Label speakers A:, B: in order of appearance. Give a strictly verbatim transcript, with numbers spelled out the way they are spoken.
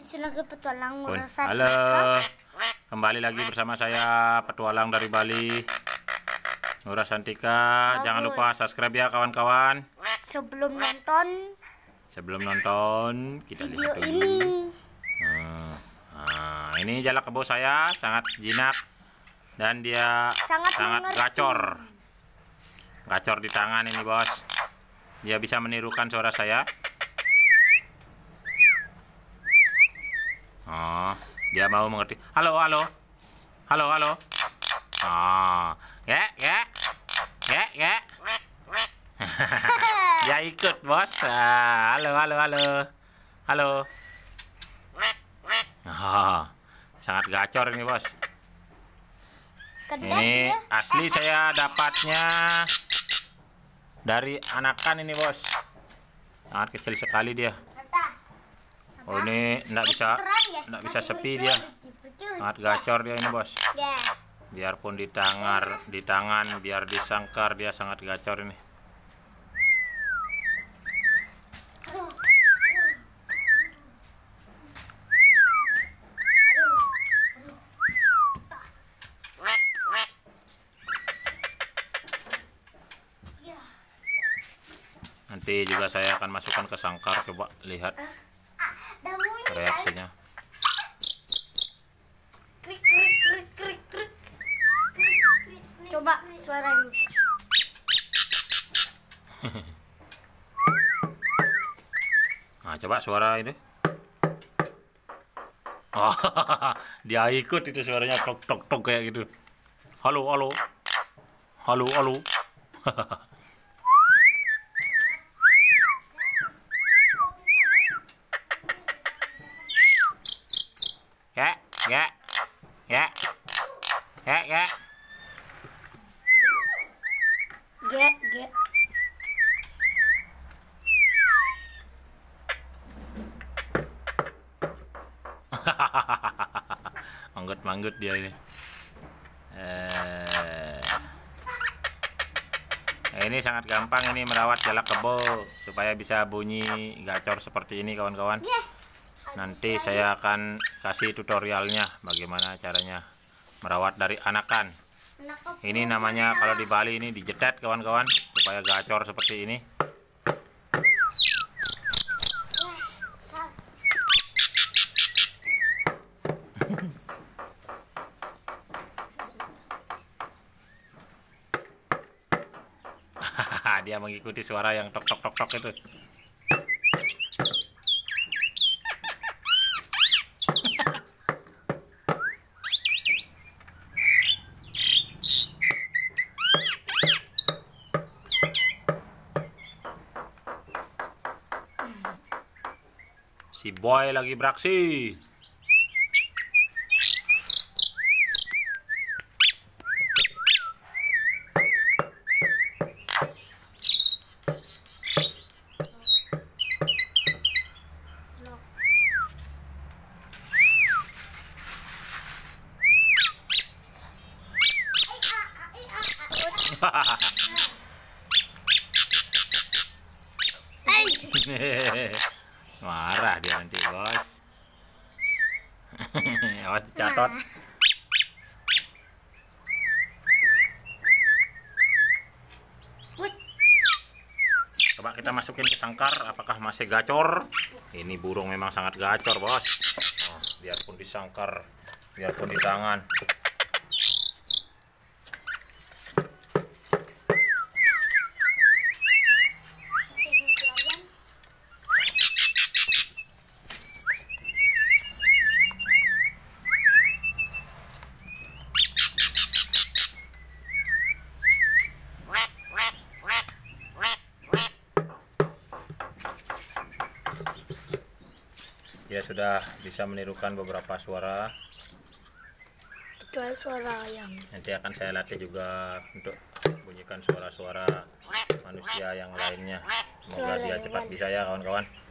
A: lagi petualang
B: Pun.
A: Ngurasan.
B: Halo, kembali lagi bersama saya petualang dari Bali, Ngurasan Tika. Jangan lupa subscribe ya kawan-kawan.
A: Sebelum nonton
B: Sebelum nonton kita
A: video
B: lihat dulu.
A: ini,
B: Nah, nah, ini jala kebo saya sangat jinak dan dia
A: Sangat
B: sangat
A: mengerti.
B: gacor. Gacor di tangan ini, bos. Dia bisa menirukan suara saya. Oh, dia mau mengerti. Halo, halo. Halo, halo. Oh, ya, ya. Ya, ya. Dia ikut, bos. Ah, halo, halo, halo. Halo. Oh, sangat gacor ini, bos.
A: kedap
B: Ini
A: ya.
B: asli saya dapatnya dari anakan ini, bos. Sangat kecil sekali dia. Oh, ini enggak bisa enggak bisa sepi dia. Sangat gacor dia ini, bos. Biarpun di tangan, di tangan, biar disangkar dia sangat gacor ini. Nanti juga saya akan masukkan ke sangkar, coba lihat reaksinya.
A: Krik, krik, krik, krik, krik. Coba suaranya.
B: Nah, coba suara ini. Oh, dia ikut itu suaranya, tok tok tok kayak gitu. Halo, halo. Halo, halo. Ya, ya. Ya. Ya, ya.
A: Ge, ge.
B: Manggut-manggut dia ini. Eh, ini sangat gampang ini merawat jalak kebo supaya bisa bunyi gacor seperti ini, kawan-kawan. Nanti saya akan kasih tutorialnya bagaimana caranya merawat dari anakan. Ini namanya kalau di Bali ini dijetet, kawan-kawan, supaya gacor seperti ini. Dia mengikuti suara yang tok tok tok tok itu. Si boy lagi beraksi. Marah dia nanti, bos. Awas dicatot. Coba kita masukin ke sangkar, apakah masih gacor? Ini burung memang sangat gacor, bos. Oh, biarpun di sangkar, biarpun di tangan. Dia sudah bisa menirukan beberapa suara.
A: Kecuali suara ayam.
B: Nanti akan saya latih juga untuk bunyikan suara-suara manusia yang lainnya. Semoga
A: Suara
B: dia cepat
A: hewan.
B: bisa ya, kawan-kawan.